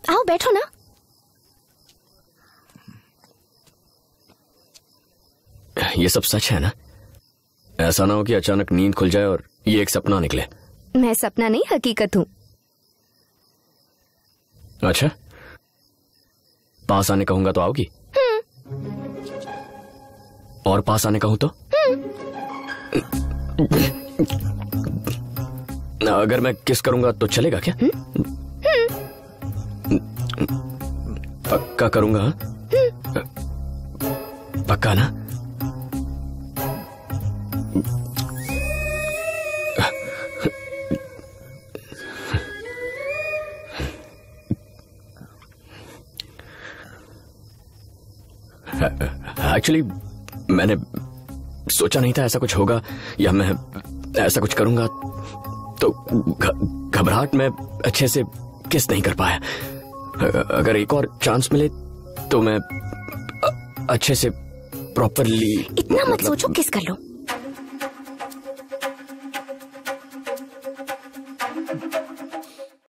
आओ बैठो ना। ये सब सच है ना? ऐसा ना हो कि अचानक नींद खुल जाए और ये एक सपना निकले। मैं सपना नहीं, हकीकत हूँ। अच्छा, पास आने कहूंगा तो आओगी? और पास आने कहूं तो? अगर मैं किस करूंगा तो चलेगा क्या? पक्का करूंगा? हाँ? पक्का ना? एक्चुअली मैंने सोचा नहीं था ऐसा कुछ होगा या मैं ऐसा कुछ करूंगा, तो घबराहट में अच्छे से किस नहीं कर पाया। अगर एक और चांस मिले तो मैं अच्छे से प्रॉपरली। इतना मत सोचो, किस कर लो।